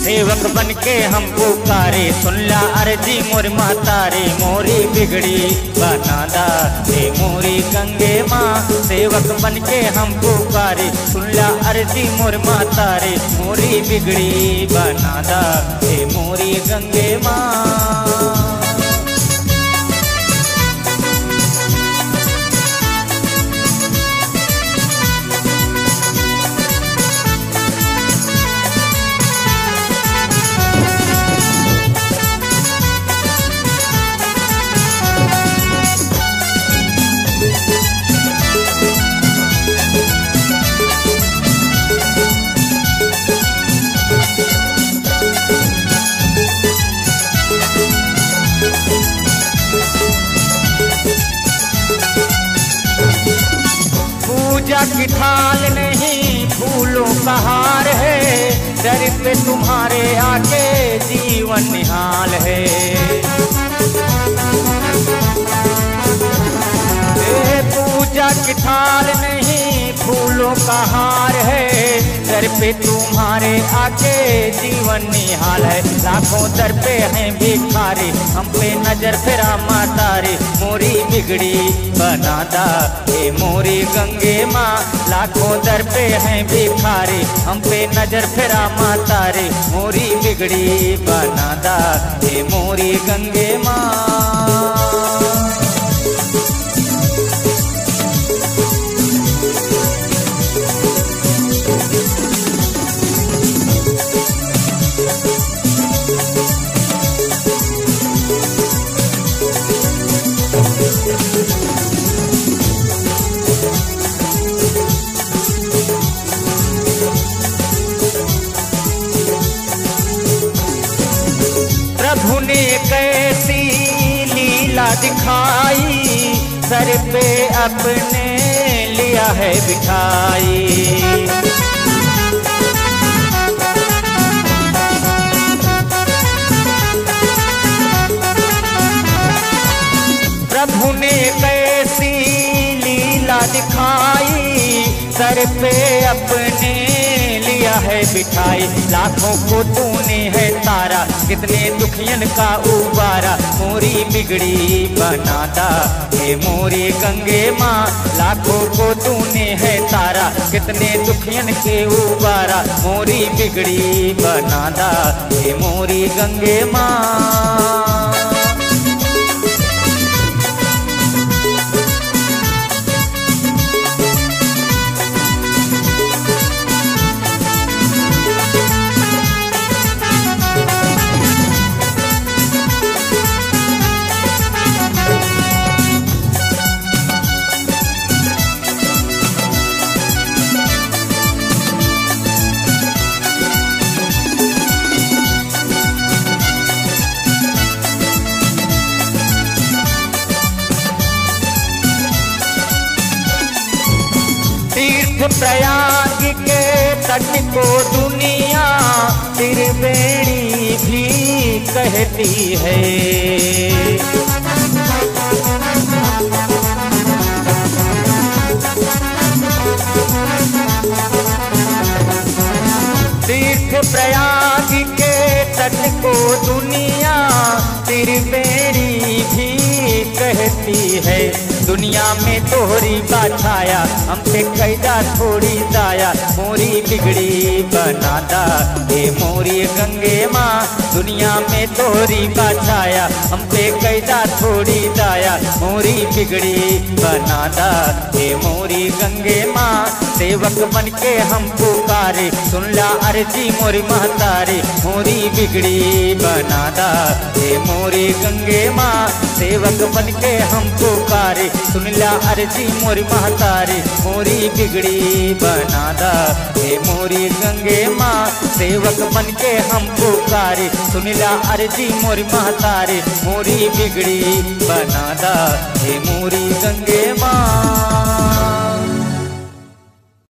सेवक बन के हम पुकारे, सुन ला अर्जी मोर महतारे, मोरी बिगड़ी बनादा हे मोरी गंगे माँ। सेवक बन के हम पुकारे, सुन ला अर्जी मोर महतारे, मोरी बिगड़ी बनादा हे मोरी गंगे माँ। पूजा की थाल नहीं फूलों का हार है, दर पे तुम्हारे आके जीवन निहाल है। पूजा की थाल नहीं फूलों का हार है, दर पे तुम्हारे आके जीवन निहाल है। लाखों दर पे हैं भिखारी, हम पे नजर फिरा मातारे, मोरी बिगड़ी बनादा हे मोरी गंगे माँ। लाखों दर पे हैं भिखारी, हम पे नजर फिरा मातारे, मोरी बिगड़ी बनादा हे मोरी गंगे माँ। प्रभु ने कैसी लीला दिखाई, सर पे अपने लिया है बिठाई। प्रभु ने कैसी लीला दिखाई, सर पे अपने लिया है बिठाई। लाखों को तूने है तारा, कितने दुखियन का उबारा, मोरी बिगड़ी बनादा हे मोरी गंगे माँ। लाखों को तूने है तारा, कितने दुखियन के उबारा, मोरी बिगड़ी बनादा हे मोरी गंगे माँ। प्रयाग के तट को दुनिया त्रिवेणी भी कहती है। तीर्थ प्रयाग के तट को दुनिया त्रिवेणी भी कहती है। दुनिया में तोहरी बाछाया, हम पे कैदा थोड़ी दाया, मोरी बिगड़ी बनादा हे मोरी गंगे माँ। दुनिया में तोहरी बाछाया, हम पे कैदा थोड़ी दाया, मोरी बिगड़ी बनादा हे मोरी गंगे माँ। सेवक बन के हम पुकारे, सुन ला अर्जी मोरी महतारे, मोरी बिगड़ी बनादा हे मोरी गंगे माँ। सेवक बन के हम पुकारे, सुन ला अर्जी मोरी महतारे, मोरी बिगड़ी बनादा हे मोरी गंगे माँ। सेवक बन के हम पुकारे, सुन ला अर्जी मोरी महतारे, मोरी बिगड़ी बनादा हे मोरी गंगे माँ।